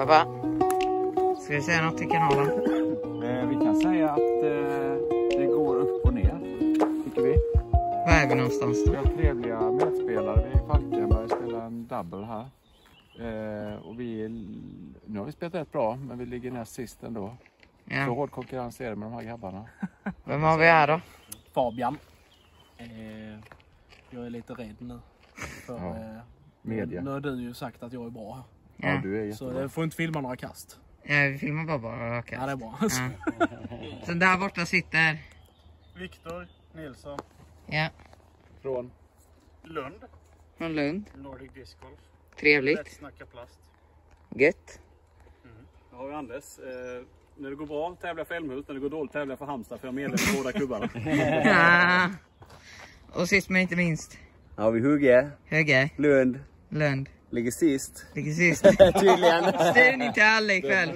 Pappa, ska vi säga något till kanalen? Vi kan säga att det går upp och ner, tycker vi. Var är vi någonstans då? Vi har trevliga medspelare. Vi i Falkenberg spelar en double här. Och nu har vi spelat rätt bra, men vi ligger näst sist ändå. Ja. Så hård konkurrens är det med de här grabbarna. Vem har vi här då? Fabian. Jag är lite rädd nu. För, media. Nu har du ju sagt att jag är bra här. Ja, du är jättebra. Så jag får inte filma några kast. Ja, vi filmar bara kast. Ja, det är bra. Ja. Så där borta sitter... Viktor Nilsson. Ja. Från Lund. Från Lund. Nordic Disc Golf. Trevligt. Lätt snacka plast. Gött. Jag har ju Anders. När det går bra tävlar för Älmhult, när det går dåligt tävlar för Halmstad, för jag medlem i båda klubbarna. Ja. Och sist men inte minst. Ja, vi Hugge. Lund. Ligger sist. Tydligen. Styrning till alla ikväll.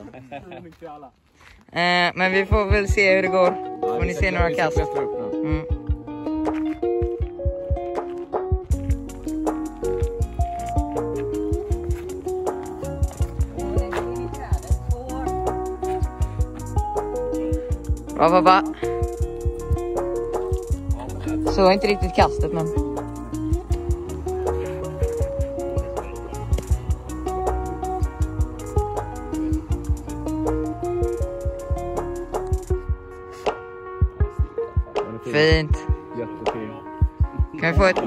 Men vi får väl se hur det går. Får ni se några kast. Bra pappa. Så inte riktigt kastet men. Fint. jättefint. Kan vi få ett...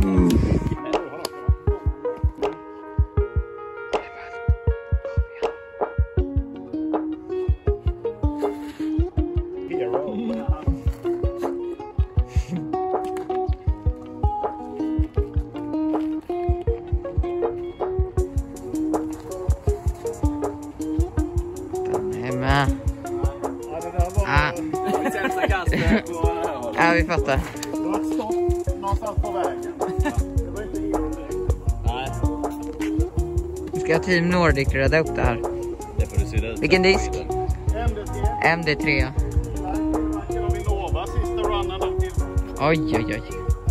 Ja, vi fattar. Det var ett stopp någonstans på vägen. Det var inte Nej. Vi ska ha Team Nordic rädda upp det här. Det får du se ut. Vilken disk? MD3. MD3. Kan vi lova sista runnen av till? Oj.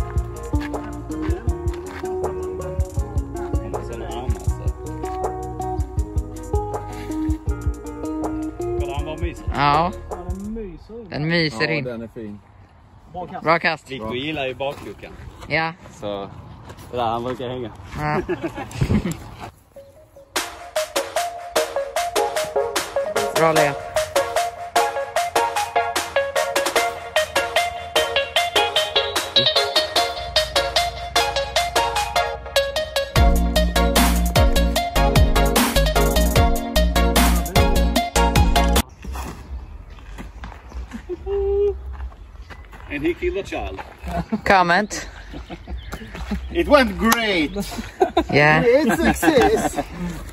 Kolla, han var mysig. Ja. Den myser in. Den är fin. Bra kast. Victor gillar ju bakluckan. Ja. Så det där han brukar hänga. Ja. Bra Lea. And he killed a child. Comment. It went great. Yeah. It's success.